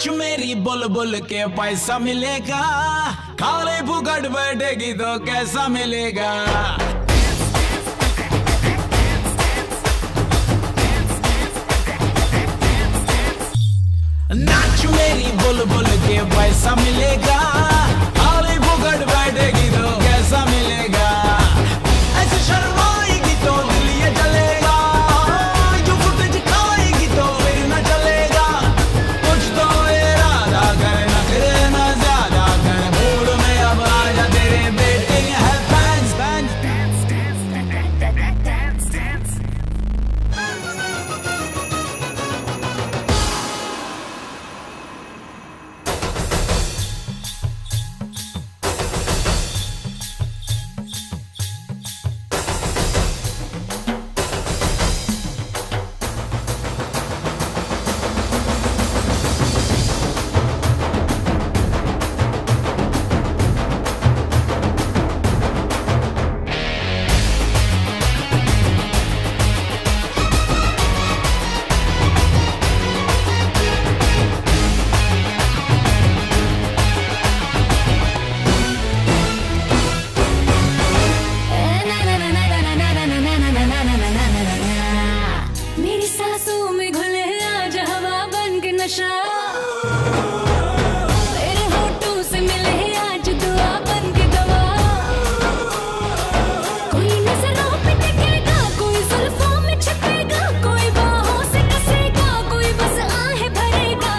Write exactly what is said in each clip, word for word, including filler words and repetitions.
नाच मेरी बुलबुल के पैसा मिलेगा, खाली फुकट बैठेगी तो कैसा मिलेगा। नाच मेरी बुलबुल के पैसा मिलेगा, खाली फुकट बैठेगी तो कैसा मिलेगा। ऐसे शर्माएगी तो दिल ये जलेगा, जो फुटेज खाएगी तो फिर न चलेगा। कुछ तो इरादा कर, नखरे न ज्यादा कर, मूड में अब आजा तेरे बेटिंग है फैंस फैंस। मेरे होठों से मिले आज दुआ बन के दवा। कोई नजरों पे टिकेगा, कोई जुल्फों में छिपेगा, कोई बाहों से कसेगा, कोई बस आहें भरेगा।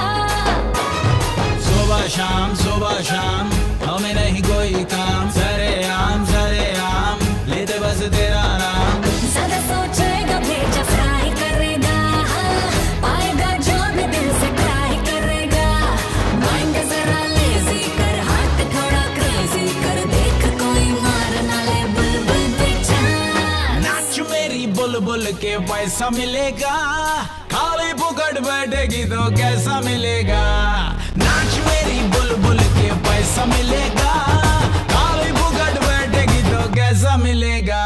सुबह शाम सुबह शाम हमें नहीं कोई काम, सरे आम सरे आम लेते बस तेरा नाम। ज्यादा सोचेगा भेजा फ्राई करेगा, पाएगा जो भी दिल से ट्राई करेगा। माइंड जरा लेजी कर, हाथ थोड़ा क्रेजी कर, देख कोई मार ना ले बुलबुल पे जान। नाच मेरी बुलबुल के पैसा मिलेगा, खाली फुकट बैठेगी तो कैसा मिलेगा। नाच मेरी बुलबुल के पैसा मिलेगा, खाली फुकट बैठेगी तो कैसा मिलेगा।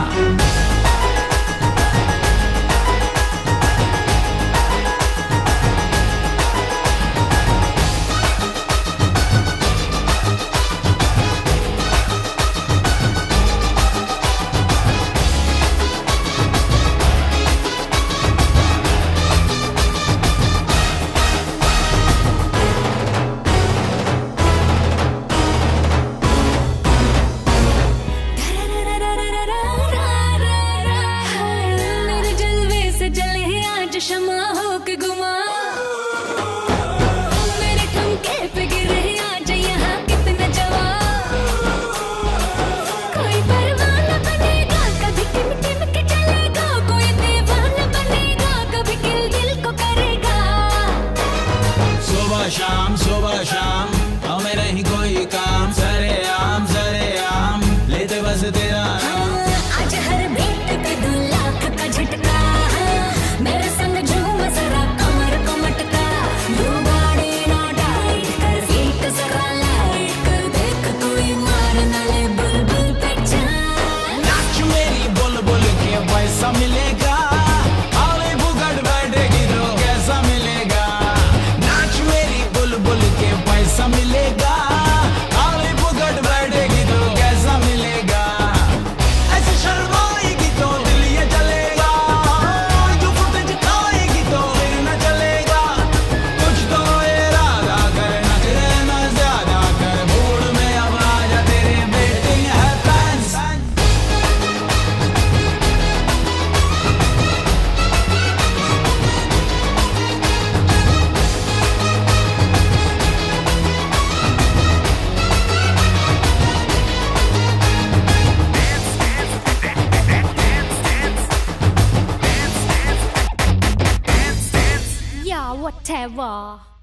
शमा होके गुमा मेरे ठुमके पे गिरे आज यहाँ कितना जवाब। कोई परवाना बनेगा, कभी टिम टिम के चलेगा, कोई दीवाना बनेगा, कभी किल दिल को करेगा। सुबह शाम सुबह शाम हमें नहीं कोई काम, सरे आम सरे आम लेते बस तेरा नाम। आज हर बीट पे दो लाख का झटका, मेरे संग झूम जरा कमर को मटका। तू गाड़ी ना डाइट कर, फीट जरा लाइट कर, देख कोई मार ना ले बुलबुल पे जान। नाच मेरी बुलबुल के पैसा मिलेगा, खाली फुकट बैठेगी तो कैसा मिलेगा। नाच मेरी बुलबुल के पैसा मिलेगा, खाली फुकट बैठेगी तो कैसा मिलेगा। ऐसे शर्माएगी तो दिल ये जलेगा, जो फुटेज खाएगी तो फिर न चलेगा। कुछ तो इरादा कर, नखरे न ज्यादा कर, मूड में अब आजा तेरे बेटिंग है फैंस। Yeah, whatever.